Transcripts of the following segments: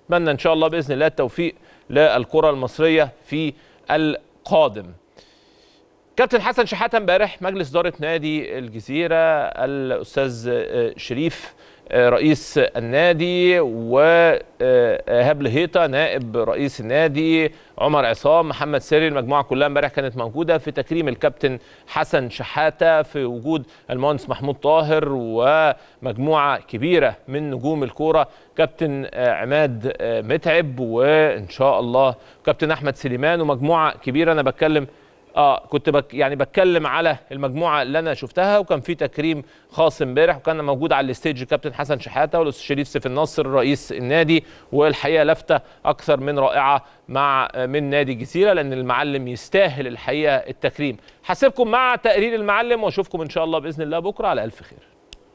اتمنى ان شاء الله باذن الله التوفيق للكره المصريه في القادم. كابتن حسن شحاته امبارح مجلس اداره نادي الجزيره، الاستاذ شريف رئيس النادي، وهاب لهيطه نائب رئيس النادي، عمر عصام، محمد سري، المجموعه كلها امبارح كانت موجوده في تكريم الكابتن حسن شحاته في وجود المهندس محمود طاهر ومجموعه كبيره من نجوم الكوره، كابتن عماد متعب وان شاء الله كابتن احمد سليمان ومجموعه كبيره. انا بتكلم كنت بتكلم على المجموعه اللي انا شفتها، وكان في تكريم خاص امبارح، وكان موجود على الستيج كابتن حسن شحاته والاستاذ شريف سيف النصر رئيس النادي، والحقيقه لفته اكثر من رائعه من نادي الجزيره، لان المعلم يستاهل الحقيقه التكريم. هسيبكم مع تقرير المعلم واشوفكم ان شاء الله باذن الله بكره على الف خير.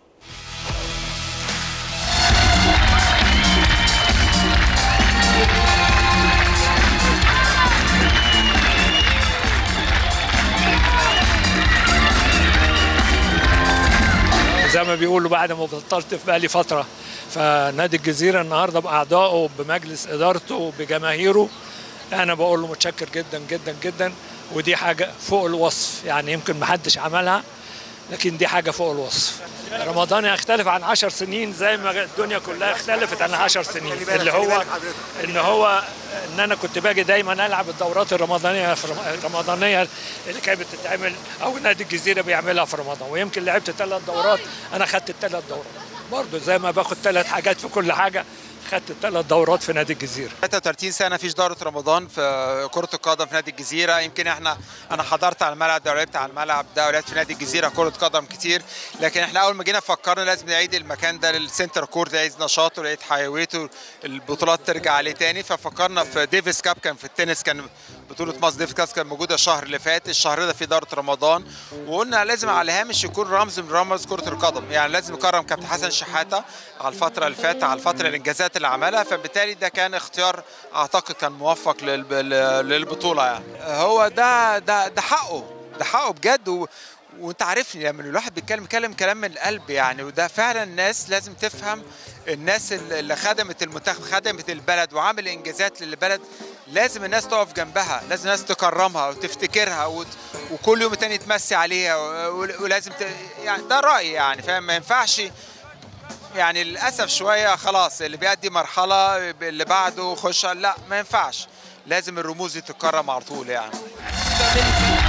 زي ما بيقولوا بعد ما بطلت في بقالي فتره، فنادي الجزيره النهارده باعضائه بمجلس ادارته بجماهيره انا بقول له متشكر جدا جدا جدا، ودي حاجه فوق الوصف، يعني يمكن ما حدش عملها لكن دي حاجه فوق الوصف. رمضان يختلف عن 10 سنين زي ما الدنيا كلها اختلفت عن 10 سنين، اللي هو ان انا كنت باجي دايما العب الدورات الرمضانيه اللي كانت بتتعمل او نادي الجزيره بيعملها في رمضان، ويمكن لعبت 3 دورات، انا خدت ال3 دورات برضه زي ما باخد 3 حاجات في كل حاجه، خدت 3 دورات في نادي الجزيره. 33 سنه فيش دوره رمضان في كره القدم في نادي الجزيره. يمكن انا حضرت على الملعب ده ولعبت على الملعب ده ولعبت في نادي الجزيره كره قدم كتير، لكن احنا اول ما جينا فكرنا لازم نعيد المكان ده للسنتر كورت، يعيد نشاطه ويعيد حيويته، البطولات ترجع عليه تاني. ففكرنا في ديفيس كاب، كان في التنس، كان بطوله مصر ديفيس كاب كان موجوده الشهر اللي فات، الشهر ده في دوره رمضان، وقلنا لازم على الهامش يكون رمز من رمز كره القدم، يعني لازم نكرم كابتن حسن شحاته على الفتره اللي فاتت، على الفتره الانجازات اللي عملها، فبالتالي ده كان اختيار اعتقد كان موفق للبطوله. يعني هو ده حقه بجد، وانت عارفني لما الواحد بيتكلم كلام من القلب يعني، وده فعلا الناس لازم تفهم، الناس اللي خدمت المنتخب خدمت البلد وعمل انجازات للبلد، لازم الناس تقف جنبها، لازم الناس تكرمها وتفتكرها وكل يوم تاني تمسي عليها، ولازم يعني ده رأيي يعني، فاهم؟ ما ينفعش يعني للاسف شويه خلاص اللي بيأدي مرحله اللي بعده خش، لا ما ينفعش، لازم الرموز دي تتكرم على طول يعني.